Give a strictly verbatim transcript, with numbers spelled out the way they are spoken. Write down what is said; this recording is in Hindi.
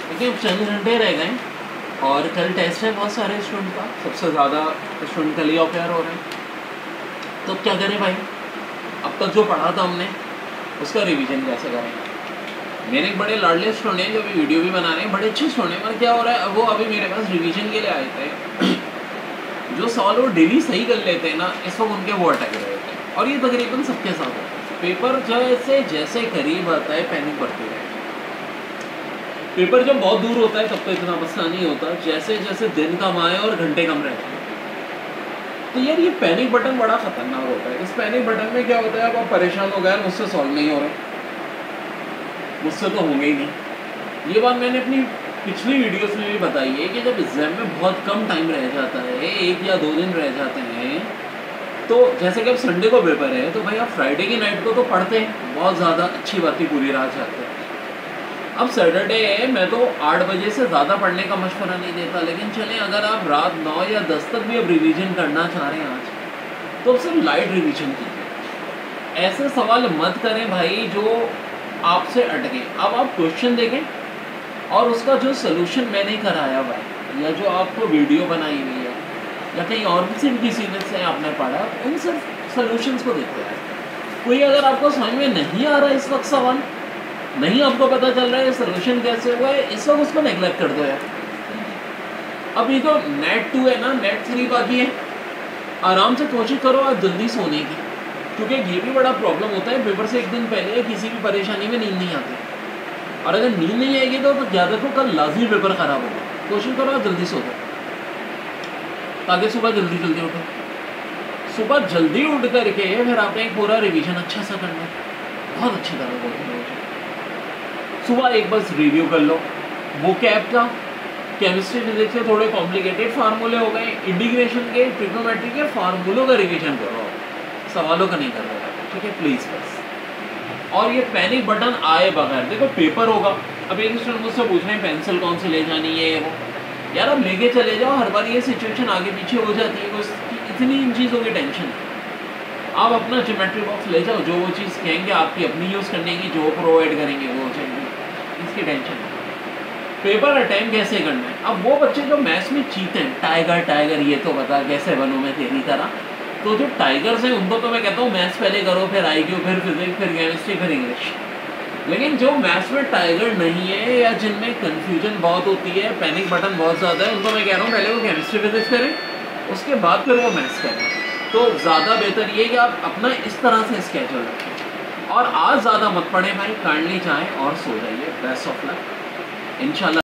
देखिए अब चंद घंटे रह गए और कल टेस्ट है बहुत सारे स्टूडेंट का, सबसे ज़्यादा स्टूडेंट कल ही अपेयर हो रहे हैं। तो क्या करें भाई, अब तक जो पढ़ा था हमने उसका रिवीजन कैसे करें। मेरे एक बड़े लाडले स्टूडेंट हैं जो अभी वीडियो भी बना रहे हैं, बड़े अच्छे स्टूडेंट हैं, पर क्या हो रहा है, वो अभी मेरे पास रिवीजन के लिए आए थे। जो सवाल वो डेली सही कर लेते हैं ना, इस वक्त उनके वो अटक रहे थे, और ये तकरीबन सबके साथ होता है। पेपर जैसे जैसे करीब आता है पैनिक बढ़ती है। पेपर जब बहुत दूर होता है तब तो इतना मसला नहीं होता, जैसे जैसे दिन कम आए और घंटे कम रहते हैं तो यार ये पैनिक बटन बड़ा खतरनाक होता है। इस पैनिक बटन में क्या होता है, अब आप परेशान हो गए मुझसे सॉल्व नहीं हो रहे, मुझसे तो होंगे ही नहीं। ये बात मैंने अपनी पिछली वीडियोस में भी बताई है कि जब एग्जाम में बहुत कम टाइम रह जाता है, एक या दो दिन रह जाते हैं, तो जैसे कि अब संडे को पेपर है तो भाई आप फ्राइडे की नाइट को तो पढ़ते हैं, बहुत ज़्यादा अच्छी बात ही पूरी रात जाते हैं। अब सैटरडे है, मैं तो आठ बजे से ज़्यादा पढ़ने का मशवरा नहीं देता, लेकिन चलें अगर आप रात नौ या दस तक भी अब रिवीजन करना चाह रहे हैं आज, तो सिर्फ लाइट रिवीजन कीजिए। ऐसे सवाल मत करें भाई जो आपसे अटके। अब आप क्वेश्चन देखें और उसका जो सोल्यूशन मैंने कराया हुआ है या जो आपको वीडियो बनाई हुई है या कहीं और किसी भी किसी ने से आपने पढ़ा, उन सब सोल्यूशंस को देखते हैं। कोई अगर आपको समझ में नहीं आ रहा है इस वक्त सवाल, नहीं आपको पता चल रहा है सोल्यूशन कैसे हुआ है, इस वक्त उसको नेगलेक्ट कर दो यार। अब ये तो नेट टू है ना, नेट थ्री बाकी है, आराम से कोशिश करो आज जल्दी सोने की, क्योंकि ये भी बड़ा प्रॉब्लम होता है पेपर से एक दिन पहले किसी भी परेशानी में नींद नहीं आती, और अगर नींद नहीं आएगी तो याद रखो कल लाजमी पेपर ख़राब होगा। कोशिश करो आप जल्दी सो जाओ ताकि सुबह जल्दी जल्दी उठो। सुबह जल्दी उठ करके फिर आपने एक पूरा रिवीजन अच्छा सा करना है, बहुत अच्छी तरह बोलते हैं। सुबह एक बस रिव्यू कर लो वो कैप का, केमिस्ट्री फिजिक्स के थोड़े कॉम्प्लिकेटेड फार्मूले हो गए, इंटीग्रेशन के, ट्रिग्नोमेट्री के फार्मूलों का रिवीजन करो, सवालों का नहीं कर रहा है, ठीक है प्लीज़ बस। और ये पैनिक बटन आए बगैर, देखो पेपर होगा, अब एक स्टूडेंट मुझसे पूछ रहे हैं पेंसिल कौन सी ले जानी है वो, यार अब लेके चले जाओ, हर बार ये सिचुएशन आगे पीछे हो जाती है, उसकी इतनी इन चीज़ों की टेंशन है। आप अपना ज्योमेट्री बॉक्स ले जाओ, जो वो चीज़ कहेंगे आपकी अपनी यूज़ करने की, जो प्रोवाइड करेंगे वो चाहिए, इसकी टेंशन है। पेपर अटेम्प्ट कैसे करना है, अब वो बच्चे जो मैथ्स में चीते हैं, टाइगर टाइगर ये तो बता कैसे बनूँ मैं तेरी तरह, तो जो टाइगर्स हैं उनको तो मैं कहता हूँ मैथ्स पहले करो, फिर आईक्यू, फिर फिजिक्स, फिर केमिस्ट्री, फिर इंग्लिश। लेकिन जो मैथ्स में टाइगर नहीं है या जिनमें कन्फ्यूजन बहुत होती है, पैनिक बटन बहुत ज़्यादा है, उनको मैं कह रहा हूँ पहले वो केमिस्ट्री फिजिक्स करें, उसके बाद फिर वो मैथ्स करें। तो ज़्यादा बेहतर ये कि आप अपना इस तरह से स्केड्यूल रखें, और आज ज़्यादा मत पढ़ें भाई, काइंडली जाएँ और सो जाइए। बेस्ट ऑफ लक, इंशाल्लाह।